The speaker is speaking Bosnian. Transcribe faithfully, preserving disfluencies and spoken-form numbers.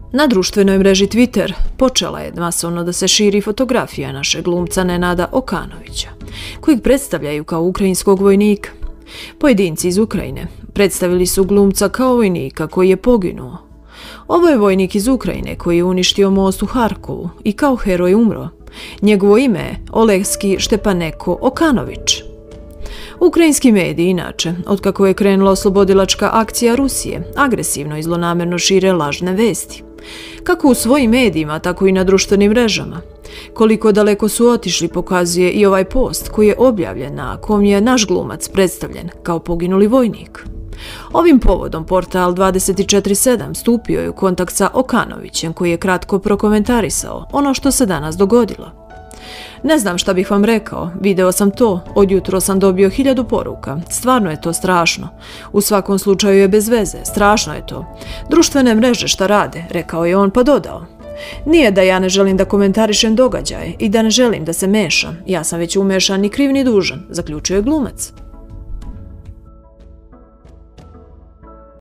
Na društvenoj mreži Twitter počela je masovno da se širi fotografija našeg glumca Nenada Okanovića, kojeg predstavljaju kao ukrajinskog vojnika. Pojedinci iz Ukrajine predstavili su glumca kao vojnika koji je poginuo. Ovo je vojnik iz Ukrajine koji je uništio most u Harkovu i kao heroj umro. Njegovo ime je Oleksij Štepanenko Okanović. Ukrajinski mediji, inače, otkako je krenula oslobodilačka akcija Rusije, agresivno i zlonamerno šire lažne vesti. Kako u svojim medijima, tako i na društvenim mrežama. Koliko daleko su otišli pokazuje i ovaj post koji je objavljen, na kom je naš glumac predstavljen kao poginuli vojnik. Ovim povodom portal dvadeset četiri sedam stupio je u kontakt sa Okanovićem, koji je kratko prokomentarisao ono što se danas dogodilo. Ne znam šta bih vam rekao, video sam to, odjutro sam dobio hiljadu poruka, stvarno je to strašno. U svakom slučaju je bez veze, strašno je to. Društvene mreže šta rade, rekao je on pa dodao. Nije da ja ne želim da komentarišem događaje i da ne želim da se mešam, ja sam već umešan ni kriv ni dužan, zaključio je glumac.